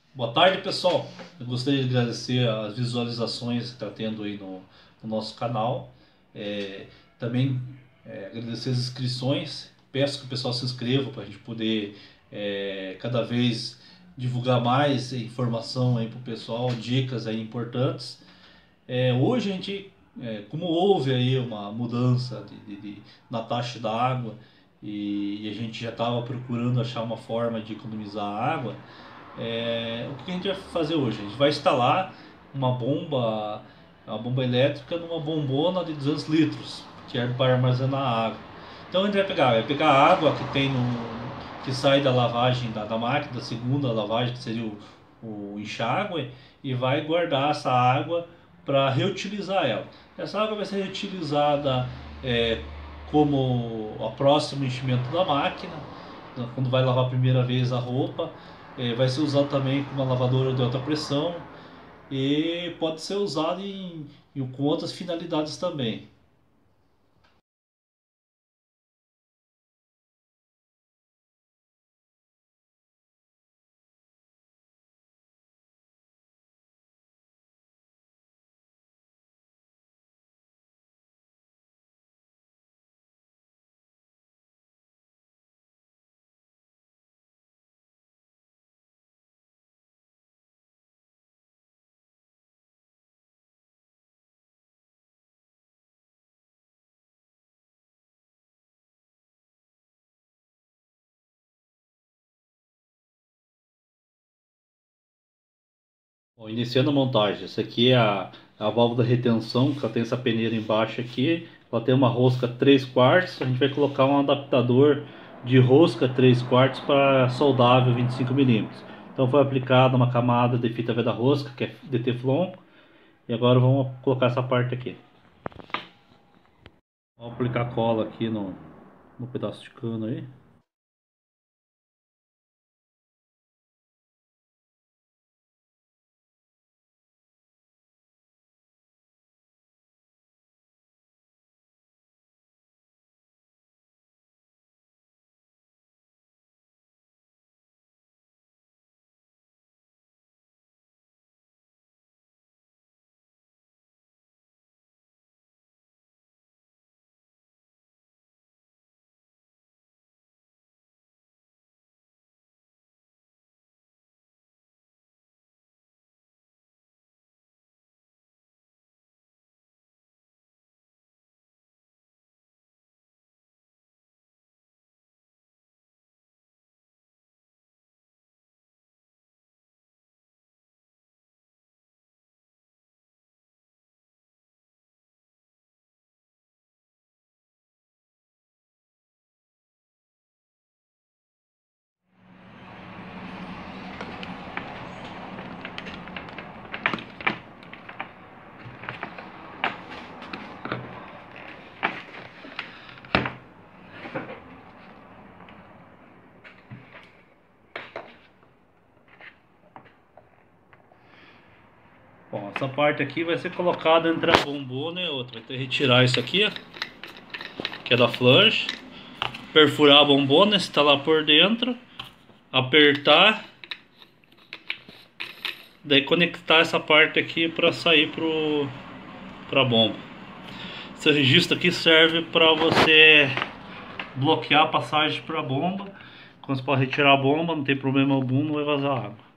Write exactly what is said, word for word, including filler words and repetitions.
Boa tarde, pessoal. Eu gostaria de agradecer as visualizações que está tendo aí no, no nosso canal. É, também é, agradecer as inscrições. Peço que o pessoal se inscreva para a gente poder é, cada vez divulgar mais informação aí para o pessoal, dicas aí importantes. É, hoje a gente, é, como houve aí uma mudança de, de- de- na taxa da água e, e a gente já estava procurando achar uma forma de economizar água. É, o que a gente vai fazer hoje? A gente vai instalar uma bomba, uma bomba elétrica numa bombona de duzentos litros, que é para armazenar água. Então a gente vai pegar, vai pegar a água que tem no, que sai da lavagem da, da máquina, da segunda lavagem, que seria o, o enxágue, e vai guardar essa água para reutilizar ela. Essa água vai ser reutilizada é, como a próximo enchimento da máquina, quando vai lavar a primeira vez a roupa. É, vai ser usado também como uma lavadora de alta pressão e pode ser usado em, em, com outras finalidades também. Bom, iniciando a montagem, essa aqui é a, a válvula da retenção, que ela tem essa peneira embaixo aqui, ela tem uma rosca três quartos, a gente vai colocar um adaptador de rosca três quartos para soldável vinte e cinco milímetros. Então foi aplicada uma camada de fita veda-rosca, que é de Teflon, e agora vamos colocar essa parte aqui. Vamos aplicar cola aqui no, no pedaço de cano aí. Bom, essa parte aqui vai ser colocada entre a bombona e a outra. Vai ter que retirar isso aqui, ó, que é da flange, perfurar a bombona, instalar por dentro, apertar, daí conectar essa parte aqui para sair pro para a bomba. Esse registro aqui serve para você bloquear a passagem para a bomba. Quando você pode retirar a bomba, não tem problema algum, não vai vazar água.